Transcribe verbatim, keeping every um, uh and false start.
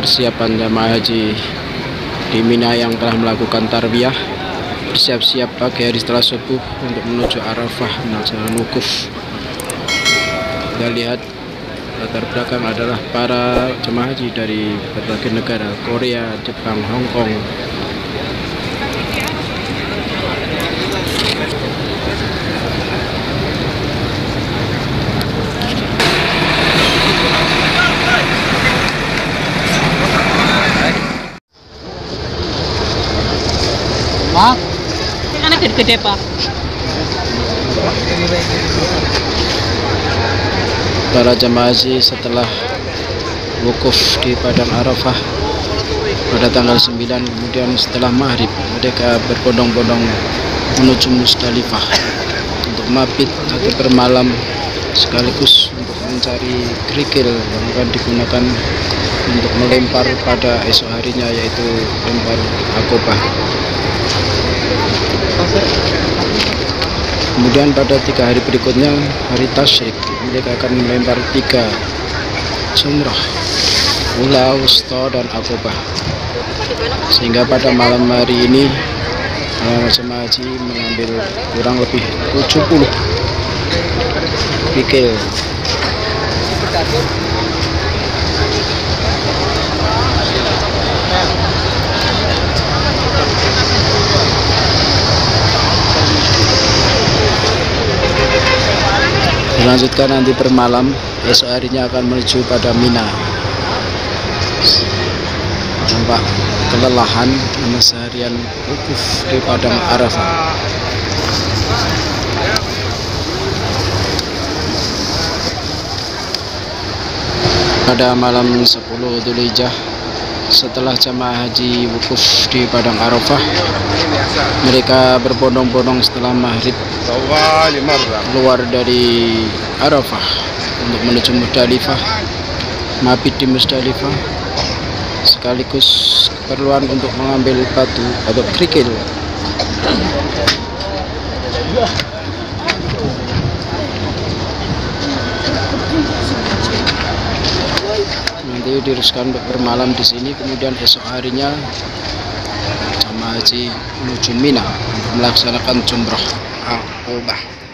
persiapan jamaah haji di Mina yang telah melakukan tarbiyah, bersiap-siap pagi hari setelah subuh untuk menuju Arafah melaksanakan wukuf. Kita lihat latar belakang adalah para jemaah haji dari berbagai negara, Korea, Jepang, Hong Kong. Mak, anak gede-gede pak. Para jemaah haji setelah wukuf di Padang Arafah pada tanggal sembilan, kemudian setelah maghrib mereka berbondong-bondong menuju Musdalifah untuk mabit atau bermalam, sekaligus untuk mencari kerikil yang akan digunakan untuk melempar pada esok harinya, yaitu lempar Aqobah. Kemudian pada tiga hari berikutnya, hari Tasyrik, mereka akan melempar tiga jumrah, ula, wusta, dan Aqobah. Sehingga pada malam hari ini para jemaah haji mengambil kurang lebih tujuh puluh kerikil. Dilanjutkan nanti bermalam, esok harinya akan menuju pada Mina. Nampak kelelahan karena seharian wukuf di Padang Arafah. Pada malam sepuluh Dzulhijjah, setelah jamaah haji wukuf di Padang Arafah, mereka berbondong-bondong setelah maghrib keluar dari Arafah untuk menuju Musdalifah, mabit di Musdalifah, sekaligus keperluan untuk mengambil batu atau kerikil. Nanti diuruskan untuk bermalam di sini, kemudian esok harinya jamaah haji menuju Mina untuk melaksanakan jumrah Aqobah.